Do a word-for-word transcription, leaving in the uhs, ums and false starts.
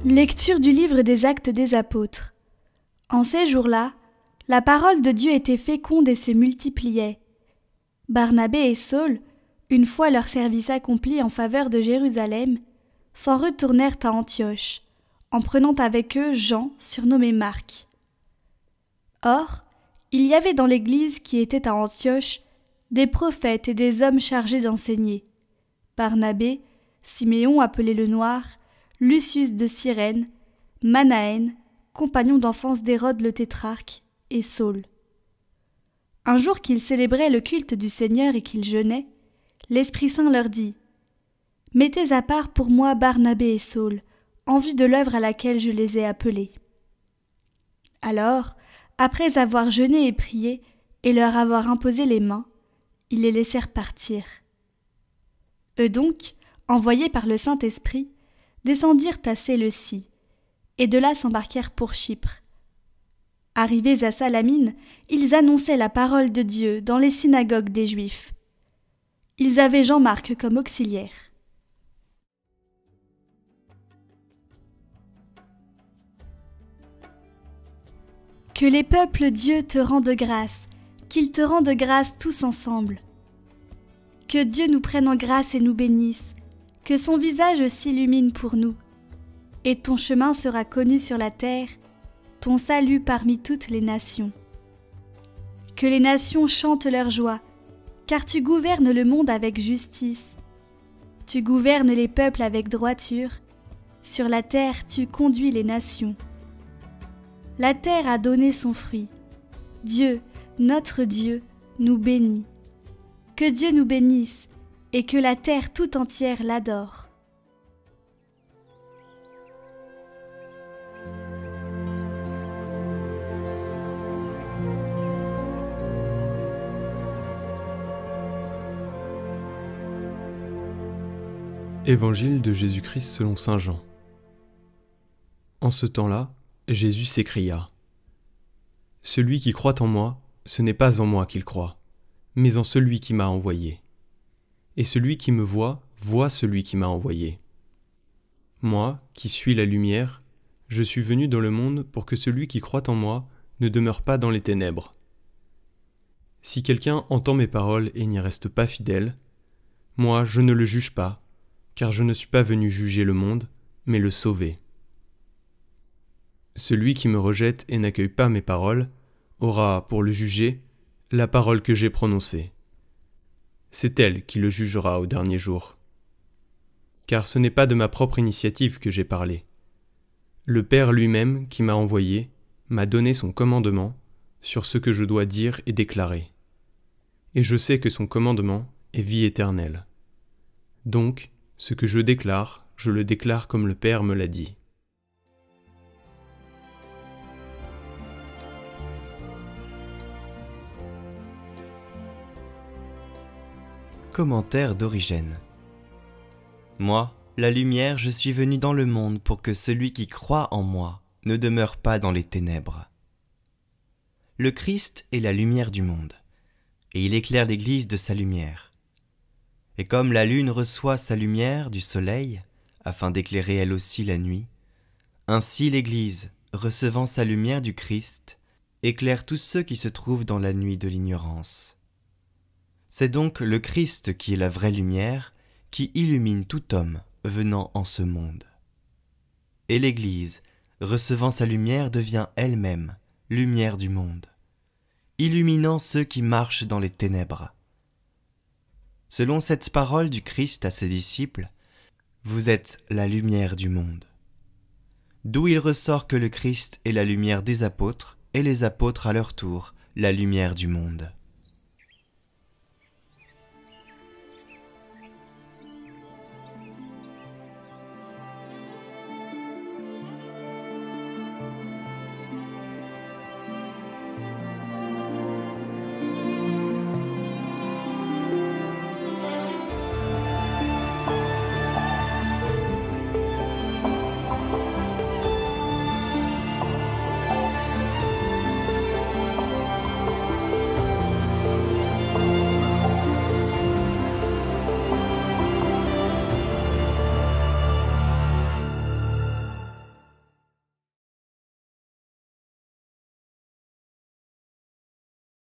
Lecture du livre des Actes des Apôtres. En ces jours-là, la parole de Dieu était féconde et se multipliait. Barnabé et Saul, une fois leur service accompli en faveur de Jérusalem, s'en retournèrent à Antioche, en prenant avec eux Jean, surnommé Marc. Or, il y avait dans l'église qui était à Antioche des prophètes et des hommes chargés d'enseigner. Barnabé, Siméon appelé le Noir, Lucius de Cyrène, Manaën, compagnon d'enfance d'Hérode le tétrarque, et Saul. Un jour qu'ils célébraient le culte du Seigneur et qu'ils jeûnaient, l'Esprit Saint leur dit « Mettez à part pour moi Barnabé et Saul, en vue de l'œuvre à laquelle je les ai appelés. » Alors, après avoir jeûné et prié, et leur avoir imposé les mains, ils les laissèrent partir. Eux donc, envoyés par le Saint-Esprit, descendirent à Séleucie, et de là s'embarquèrent pour Chypre. Arrivés à Salamine, ils annonçaient la parole de Dieu dans les synagogues des Juifs. Ils avaient Jean-Marc comme auxiliaire. Que les peuples Dieu te rendent grâce, qu'ils te rendent grâce tous ensemble. Que Dieu nous prenne en grâce et nous bénisse, que son visage s'illumine pour nous. Et ton chemin sera connu sur la terre, ton salut parmi toutes les nations. Que les nations chantent leur joie, car tu gouvernes le monde avec justice. Tu gouvernes les peuples avec droiture, sur la terre tu conduis les nations. La terre a donné son fruit. Dieu, notre Dieu, nous bénit. Que Dieu nous bénisse et que la terre tout entière l'adore. Évangile de Jésus-Christ selon saint Jean. En ce temps-là, Jésus s'écria : « Celui qui croit en moi, ce n'est pas en moi qu'il croit, mais en celui qui m'a envoyé. Et celui qui me voit, voit celui qui m'a envoyé. Moi, qui suis la lumière, je suis venu dans le monde pour que celui qui croit en moi ne demeure pas dans les ténèbres. Si quelqu'un entend mes paroles et n'y reste pas fidèle, moi je ne le juge pas, car je ne suis pas venu juger le monde, mais le sauver. Celui qui me rejette et n'accueille pas mes paroles aura, pour le juger, la parole que j'ai prononcée. C'est elle qui le jugera au dernier jour. Car ce n'est pas de ma propre initiative que j'ai parlé. Le Père lui-même, qui m'a envoyé, m'a donné son commandement sur ce que je dois dire et déclarer. Et je sais que son commandement est vie éternelle. Donc, ce que je déclare, je le déclare comme le Père me l'a dit. Commentaire d'Origène. Moi, la lumière, je suis venu dans le monde pour que celui qui croit en moi ne demeure pas dans les ténèbres. Le Christ est la lumière du monde, et il éclaire l'Église de sa lumière. Et comme la lune reçoit sa lumière du soleil, afin d'éclairer elle aussi la nuit, ainsi l'Église, recevant sa lumière du Christ, éclaire tous ceux qui se trouvent dans la nuit de l'ignorance. C'est donc le Christ qui est la vraie lumière, qui illumine tout homme venant en ce monde. Et l'Église, recevant sa lumière, devient elle-même lumière du monde, illuminant ceux qui marchent dans les ténèbres. Selon cette parole du Christ à ses disciples, vous êtes la lumière du monde. D'où il ressort que le Christ est la lumière des apôtres, et les apôtres à leur tour la lumière du monde.